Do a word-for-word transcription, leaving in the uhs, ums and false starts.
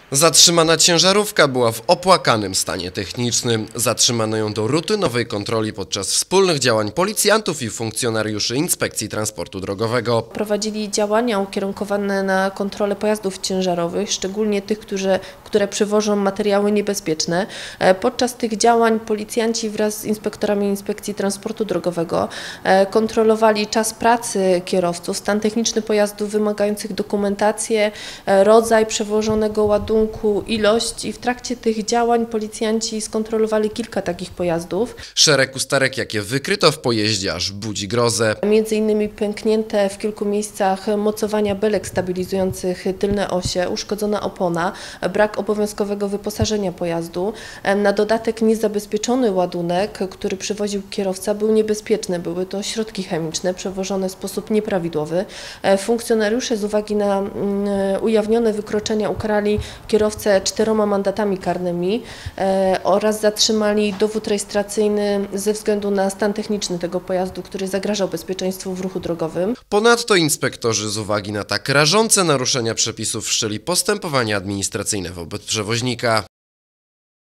Zatrzymana ciężarówka była w opłakanym stanie technicznym. Zatrzymano ją do rutynowej kontroli podczas wspólnych działań policjantów i funkcjonariuszy Inspekcji Transportu Drogowego. Prowadzili działania ukierunkowane na kontrolę pojazdów ciężarowych, szczególnie tych, które, które przywożą materiały niebezpieczne. Podczas tych działań policjanci wraz z inspektorami Inspekcji Transportu Drogowego kontrolowali czas pracy kierowców, stan techniczny pojazdów wymagających dokumentację, rodzaj przewożonego ładunku, ilość i w trakcie tych działań policjanci skontrolowali kilka takich pojazdów. Szereg usterek, jakie wykryto w pojeździe, aż budzi grozę. Między innymi pęknięte w kilku miejscach mocowania belek stabilizujących tylne osie, uszkodzona opona, brak obowiązkowego wyposażenia pojazdu. Na dodatek niezabezpieczony ładunek, który przywoził kierowca, był niebezpieczny. Były to środki chemiczne przewożone w sposób nieprawidłowy. Funkcjonariusze z uwagi na ujawnione wykroczenia ukarali kierowcę czteroma mandatami karnymi e, oraz zatrzymali dowód rejestracyjny ze względu na stan techniczny tego pojazdu, który zagrażał bezpieczeństwu w ruchu drogowym. Ponadto inspektorzy z uwagi na tak rażące naruszenia przepisów wszczęli postępowanie administracyjne wobec przewoźnika.